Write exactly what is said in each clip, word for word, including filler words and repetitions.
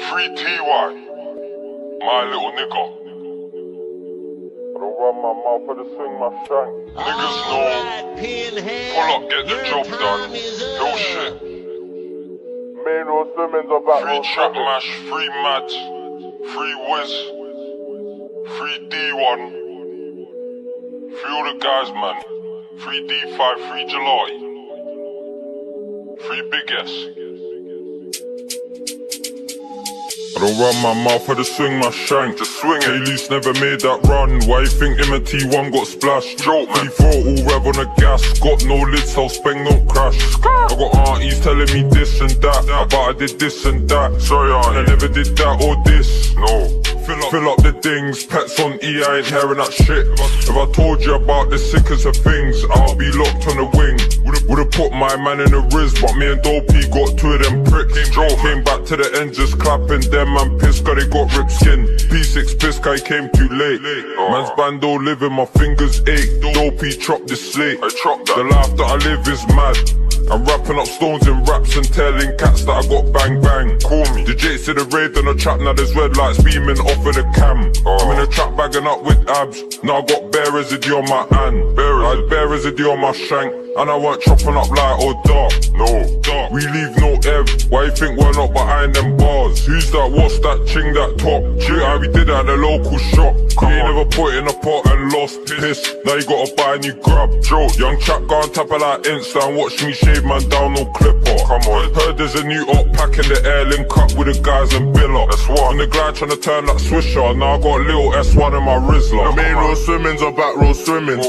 Free T Y, my little nigga. I don't run my mouth for the swing my shank. Niggas know, pull up, get the job done. No shit. Main road swimming's about free trap mash, free mad, free whiz, free D one, free all the guys, man. Free D five, free July, free Big S. I don't run my mouth for the swing my shank. Just swing it. Jaylxrd never made that run. Why you think him and T one got splashed? Joke, man. four all rev on the gas. Got no lid, so speng don't crash. I got aunties telling me this and that. I bet I did this and that. Sorry, auntie, I never did that or this. No. Fill up, Fill up the things, pets on E, I ain't hearing that shit. If I told you about the sickest of things, I'll be locked on the wing. Would've put my man in the Riz, but me and Dopey got two of them pricks. Joe came back to the end just clapping, them man pissed cause they got ripped skin. P six pissed cause he came too late. Man's bando living, my fingers ache. Dopey chopped the slate. I chopped that. The life that I live is mad. I'm wrapping up stones in raps and telling cats that I got bang bang. Call me. The Jaylxrd the raid on the trap, now there's red lights beaming off of the cam. Oh. I'm in the trap bagging up with abs, now I got bare residue on my hand. Bare I had bare residue on my shank, and I weren't chopping up light or dark. No, dark. We leave no ev, why you think we're not behind them bars? Who's that, what's that, ching that top? Shit, how we did at the local shop. Come you ain't never put in a pot and lost piss, now you gotta buy a new grab. Joe, young chap go on top of that Insta and watch me shave man down, no clipper. Come on. Heard there's a new op pack in the air, link up with the guys and Billa. That's what. On the glide trying to turn that swisher, now I got a little S one in my Rizzler. Main road swimmings or back road swimmings.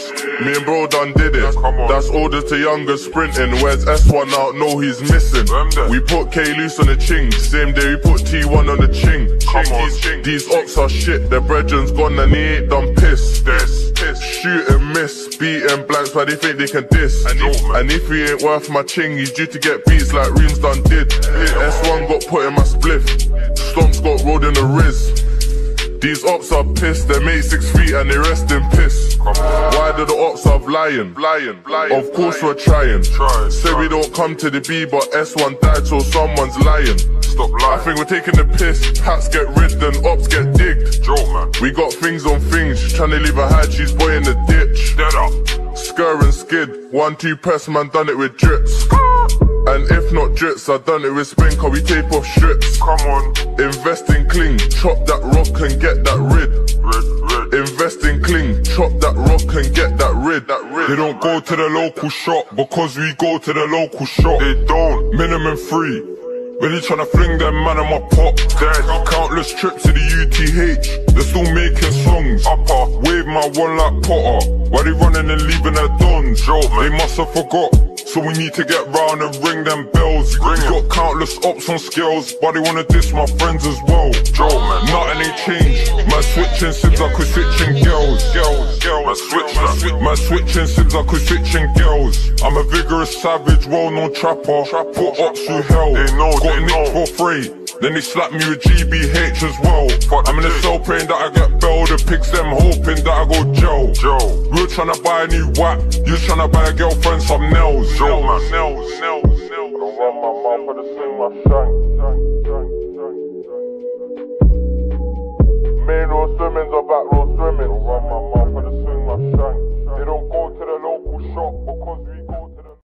Me and bro done did it. That's older to younger sprinting. Where's S one out? No, he's missing. We put Jaylxrd on the ching. Same day we put T one on the ching. These, these ops are shit. Their brethren's gone and he ain't done piss. This, piss. Shoot and miss, beating blanks, but they think they can diss. And if, and if he ain't worth my ching, he's due to get beats like Reams done did. S one got put in my spliff. Stomps got rolled in the Riz. These ops are pissed, they made six feet and they rest in piss. Why do the ops have lying? Lying, lying. Of course we're trying. Say we don't come to the B, but S one died, so someone's lying. Stop lying. I think we're taking the piss. Hats get rid, then ops get digged. Joke, man. We got things on things, trying to leave a high cheese boy in the ditch. Dead up. Skr and skid, one two press man done it with drips. And if not drits, I done it with spin, cause we tape off strips. Come on. Invest in cling, chop that rock and get that rid. Rid, rid. Invest in cling, chop that rock and get that rid. That rid. They don't go to the local shop because we go to the local shop. They don't. Minimum free. Really tryna fling them man on my pop. Dead. Countless trips to the U T H. They're still making songs. Upper. Wave my one like Potter. Why they running and leaving their dons? Joke, man. They must have forgot. So we need to get round and ring them bells. Ring we got countless ops on scales, but they wanna diss my friends as well. Joe, man. Nothing ain't changed. Man switching sims like we're switching girls. Girls, girls. Man switch man, swi man switching sims like we're switching girls. I'm a vigorous savage, well-known trapper. Trapper. Put ops through hell. They know, got they nicked know. for free. Then they slap me with G B H as well. Fuck I'm in the cell praying that I get bail. The pigs them hoping that I go jail. Joe. We're tryna buy a new whack. You tryna buy a girlfriend some nails. Joe, man. Nails, nails, nails. I don't run my mouth for the swing my shank. Main road swimmings or back road swimming. I don't run my mouth for the swing my shank. They don't go to the